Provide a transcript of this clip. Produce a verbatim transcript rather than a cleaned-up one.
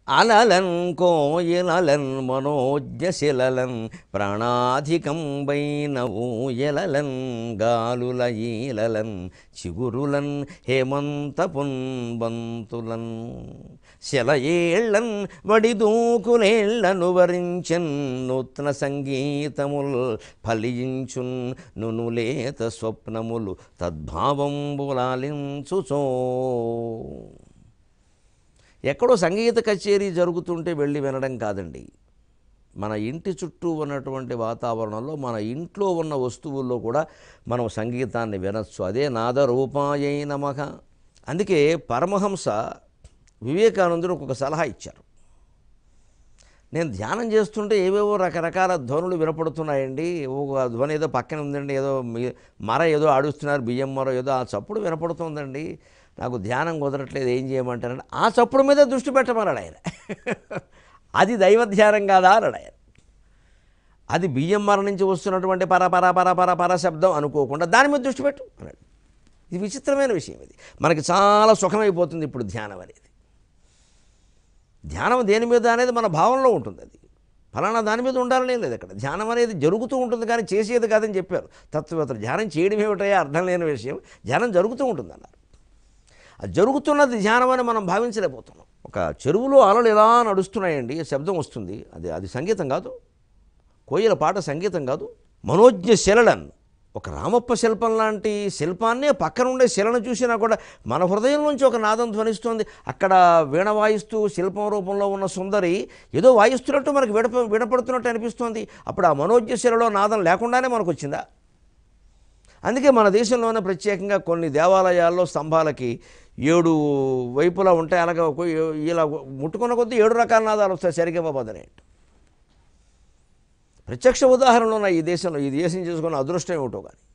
అలలన్ కోయిలలన్ మనోజ్ఞశిలలన్ ప్రాణాధికంబైన ఊయలలన్ గాలుల ఈలలన్ చిగురులన్ హేమంతపున్ బంతులన్ శలయేళ్ళన్ వడిదూకులేళ్లను వరించెన్ నూత్న సంగీతముల్ ఫలించున్ నునులేత స్వప్నములు తద్భావంబులాలించుచో. ఎక్కడో సంగీత కచేరీ జరుగుతుంటే వెళ్ళి వినడం కాదండి, మన ఇంటి చుట్టూ ఉన్నటువంటి వాతావరణంలో మన ఇంట్లో ఉన్న వస్తువుల్లో కూడా మనం సంగీతాన్ని వినొచ్చు. అదే నాదరూపాయై నమః. అందుకే పరమహంస వివేకానందుడు ఒక సలహా ఇచ్చారు. నేను ధ్యానం చేస్తుంటే ఏవేవో రకరకాల ధ్వనులు వినపడుతున్నాయండి, ఒక ధ్వని ఏదో పక్కన ఉందండి, ఏదో మర ఏదో ఆడుస్తున్నారు, బియ్యం మర ఏదో ఆ చప్పుడు వినపడుతుందండి, నాకు ధ్యానం కుదరట్లేదు, ఏం చేయమంటారంటే ఆ చప్పుడు మీద దృష్టి పెట్టమన్నాడు ఆయన. అది దైవ ధ్యానం కాదా అన్నాడు ఆయన. అది బియ్యం మర నుంచి వస్తున్నటువంటి పర పర పర పర పర శబ్దం అనుకోకుండా దాని మీద దృష్టి పెట్టు అన్నాడు. ఇది విచిత్రమైన విషయం. ఇది మనకి చాలా సుఖమైపోతుంది ఇప్పుడు ధ్యానం అనేది. ధ్యానం దేని మీద అనేది మన భావనలో ఉంటుంది. అది ఫలానా దాని మీద ఉండాలనే లేదు. అక్కడ ధ్యానం అనేది జరుగుతూ ఉంటుంది కానీ చేసేది కాదని చెప్పారు తత్వవేత్తలు. ధ్యానం చేయడం ఏమిటయా అర్థం లేని విషయం, ధ్యానం జరుగుతూ ఉంటుంది అన్నారు. అది జరుగుతున్నది ధ్యానం అని మనం భావించలేకపోతున్నాం. ఒక చెరువులో అలలు ఎలా నడుస్తున్నాయండి, శబ్దం వస్తుంది, అది అది సంగీతం కాదు. కోయిల పాట సంగీతం కాదు. మనోజ్ఞ శిలలన్, ఒక రామప్ప శిల్పం లాంటి శిల్పాన్నే పక్కన ఉండే శిలను చూసినా కూడా మన హృదయం నుంచి ఒక నాదం ధ్వనిస్తుంది. అక్కడ వీణ వాయిస్తూ శిల్పం రూపంలో ఉన్న సుందరి ఏదో వాయిస్తున్నట్టు మనకు విడప వినపడుతున్నట్టు అనిపిస్తుంది. అప్పుడు ఆ మనోజ్ఞ శిలలో నాదం లేకుండానే మనకు వచ్చిందా? అందుకే మన దేశంలోనే ప్రత్యేకంగా కొన్ని దేవాలయాల్లో స్తంభాలకి ఏడు వైపులా ఉంటాయి. అలాగే ఇలా ముట్టుకున్న కొద్దీ ఏడు రకాల నాదాలు వస్తాయి సరిగమ పదని. ప్రత్యక్ష ఉదాహరణలు ఉన్నాయి ఈ దేశంలో. ఈ దేశం చేసుకున్న అదృష్టం ఏమిటో కానీ.